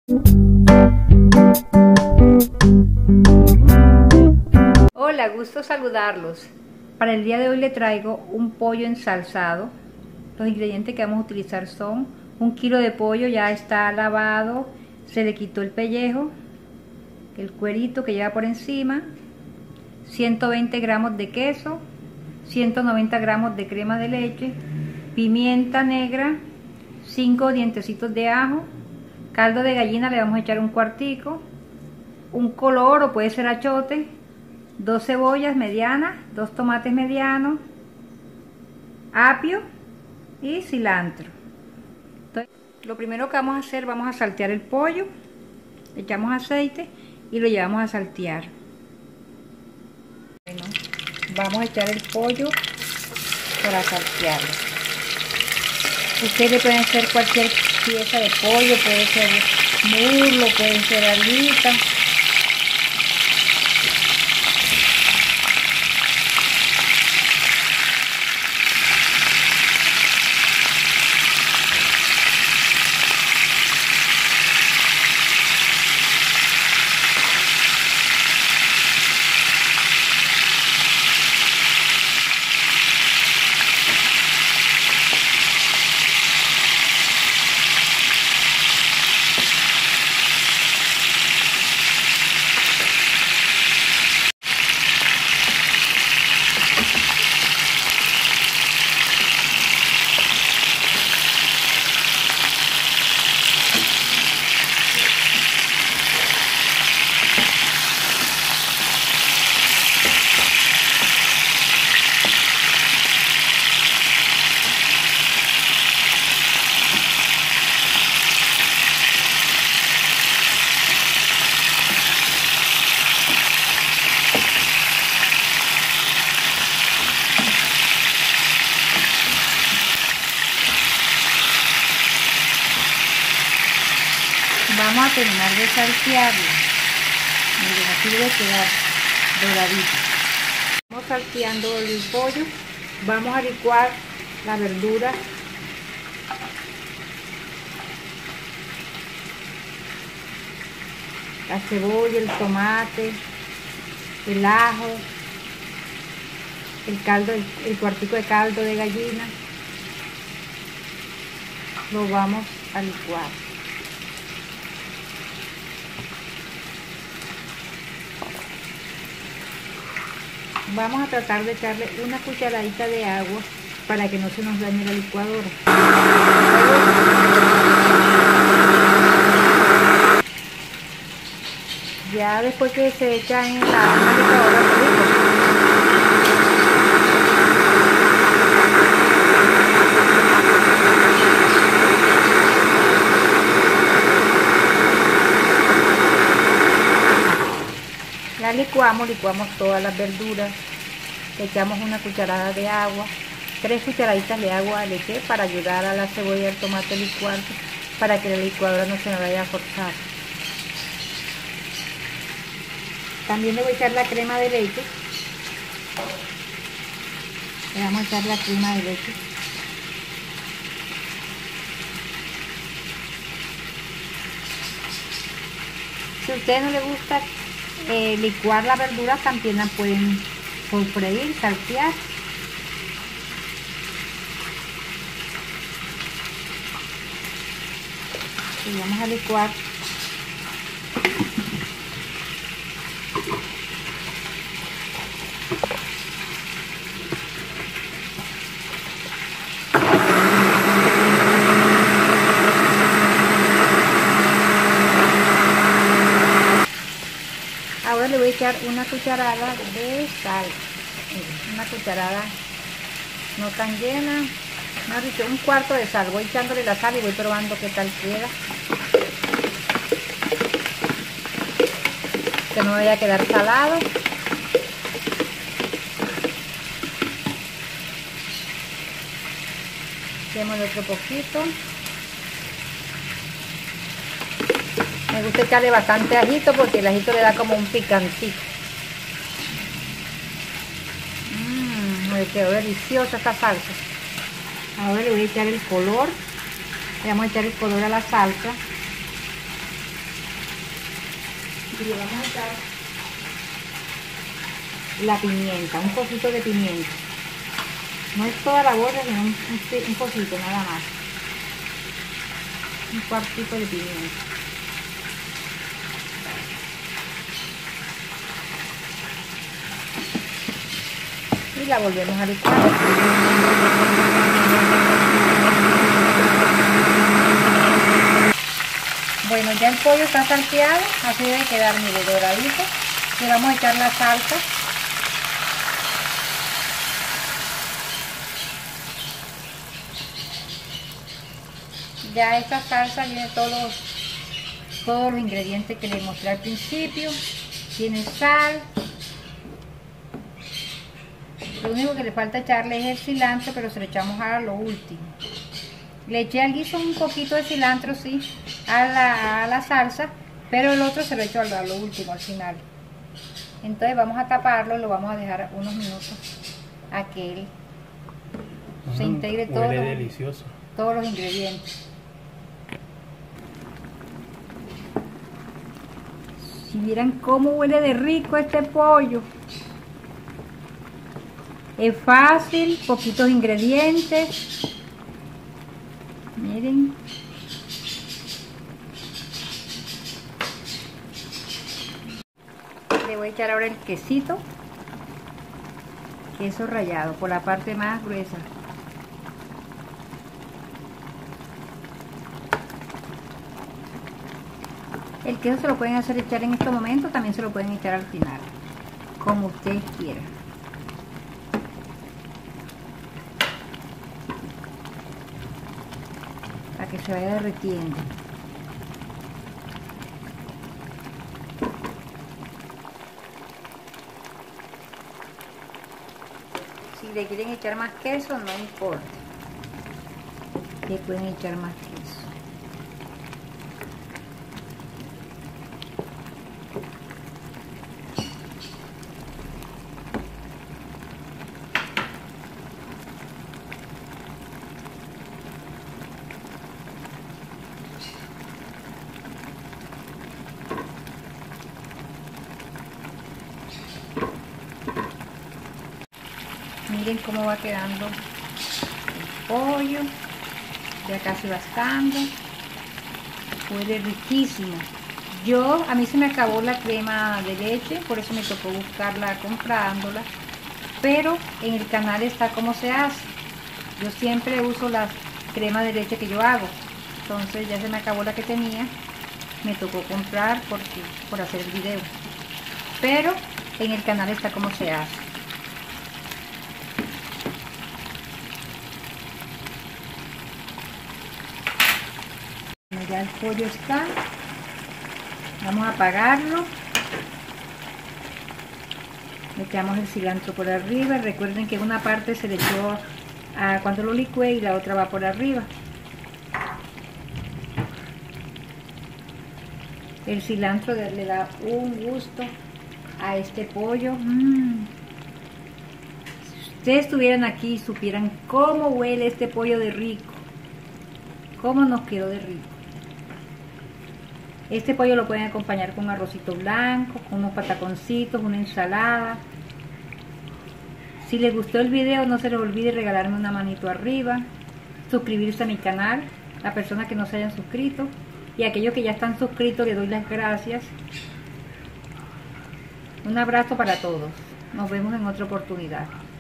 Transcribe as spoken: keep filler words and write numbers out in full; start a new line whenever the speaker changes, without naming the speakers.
Hola, gusto saludarlos. Para el día de hoy le traigo un pollo ensalzado. Los ingredientes que vamos a utilizar son un kilo de pollo, ya está lavado, se le quitó el pellejo, el cuerito que lleva por encima, ciento veinte gramos de queso, ciento noventa gramos de crema de leche, pimienta negra, cinco dientecitos de ajo, caldo de gallina le vamos a echar un cuartico, un color o puede ser achote, dos cebollas medianas, dos tomates medianos, apio y cilantro. Entonces, lo primero que vamos a hacer, vamos a saltear el pollo, le echamos aceite y lo llevamos a saltear. Bueno, vamos a echar el pollo para saltearlo. Ustedes le pueden hacer cualquier pieza de pollo, puede ser muslo, puede ser alita. Vamos a terminar de saltearlo. Miren, así debe quedar doradito. Vamos salteando el pollo. Vamos a licuar la verdura. La cebolla, el tomate, el ajo, el caldo, el, el cuartico de caldo de gallina. Lo vamos a licuar. Vamos a tratar de echarle una cucharadita de agua para que no se nos dañe la licuadora. Ya después que se echa en la licuadora, la licuamos, licuamos todas las verduras, le echamos una cucharada de agua, tres cucharaditas de agua le eché para ayudar a la cebolla y al tomate a licuarse, para que la licuadora no se me vaya a forzar. También le voy a echar la crema de leche, le vamos a echar la crema de leche. Si a ustedes no les gusta Eh, licuar la verdura, también la pueden sofreír, saltear. Y vamos a licuar. Ahora le voy a echar una cucharada de sal, una cucharada no tan llena, un cuarto de sal. Voy echándole la sal y voy probando qué tal queda, que no vaya a quedar salado. Echémosle otro poquito. Me gusta echarle bastante ajito porque el ajito le da como un picantito. Mmm, me quedó deliciosa esta salsa. Ahora le voy a echar el color. Le vamos a echar el color a la salsa. y le vamos a echar la pimienta, un poquito de pimienta. No es toda la bolsa, sino un, un, un poquito nada más. Un cuartito de pimienta. Y la volvemos a licuar. Bueno, ya el pollo está salteado, así debe quedar medio doradito. Le vamos a echar la salsa. Ya esta salsa tiene todos, todos los ingredientes que les mostré al principio. Tiene sal. Lo único que le falta echarle es el cilantro, pero se lo echamos a lo último. Le eché al guiso un poquito de cilantro, sí, a la, a la salsa, pero el otro se lo echo a lo, a lo último, al final. Entonces vamos a taparlo, lo vamos a dejar unos minutos a que él uh-huh. se integre todo
Huele
los,
delicioso.
todos los ingredientes. Si vieran cómo huele de rico este pollo. Es fácil, poquitos ingredientes. Miren. Le voy a echar ahora el quesito. Queso rallado por la parte más gruesa. El queso se lo pueden hacer echar en este momento, también se lo pueden echar al final, como ustedes quieran. Para que se vaya derritiendo. Si le quieren echar más queso, no importa. Le pueden echar más queso. Miren cómo va quedando el pollo, ya casi va estando, huele riquísimo. Yo, a mí se me acabó la crema de leche, por eso me tocó buscarla comprándola, pero en el canal está cómo se hace. Yo siempre uso la crema de leche que yo hago, entonces ya se me acabó la que tenía, me tocó comprar porque, por hacer el video, pero en el canal está cómo se hace. Ya el pollo está, vamos a apagarlo, le echamos el cilantro por arriba. Recuerden que una parte se le echó a cuando lo licué y la otra va por arriba. El cilantro le da un gusto a este pollo. Mm. Si ustedes estuvieran aquí y supieran cómo huele este pollo de rico, cómo nos quedó de rico. Este pollo lo pueden acompañar con un arrocito blanco, con unos pataconcitos, una ensalada. Si les gustó el video, no se les olvide regalarme una manito arriba, suscribirse a mi canal, a personas que no se hayan suscrito, y a aquellos que ya están suscritos les doy las gracias. Un abrazo para todos. Nos vemos en otra oportunidad.